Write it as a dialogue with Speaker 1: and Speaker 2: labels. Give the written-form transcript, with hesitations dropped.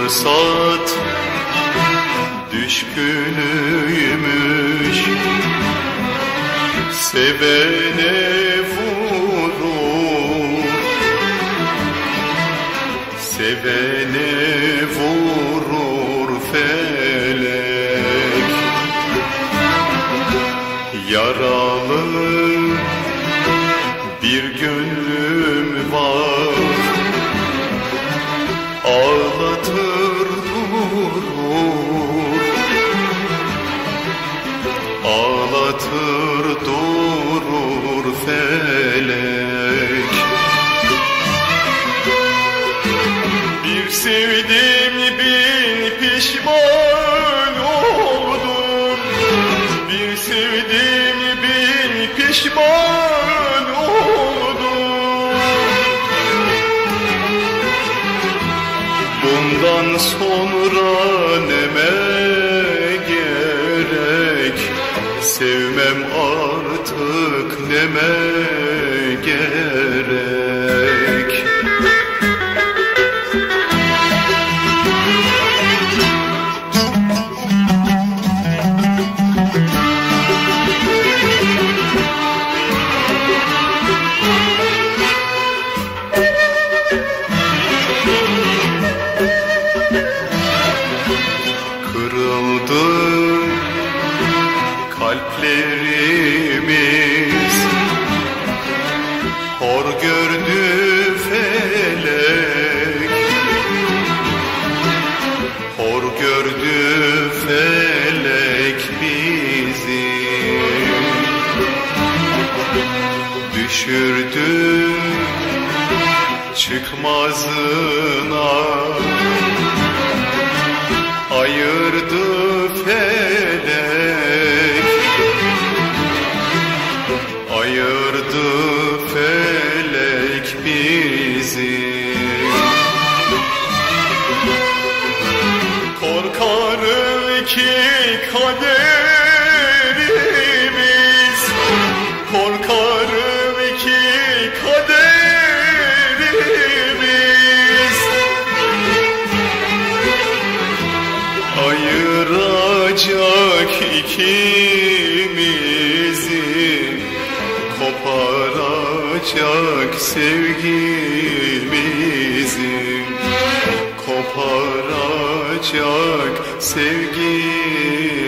Speaker 1: fırsat düşkünüymüş, sevene vurur, sevene vurur felek. Yaralı bir gönlüm var, ağlatır durur, ağlatır durur felek. Bir sevdim bin pişman oldum, bir sevdim bin pişman oldum. Bundan sonra neme gerek, sevmem artık neme gerek. Kırıldı kalplerimiz, hor gördü felek, hor gördü felek bizi. Düşürdü çıkmazına, ayırdı felek, ayırdı felek bizi. Korkarım ki kaderimiz, korkarım ki kaderimiz ayıracak ikimizi, koparacak sevgimizi, koparacak sevgimizi.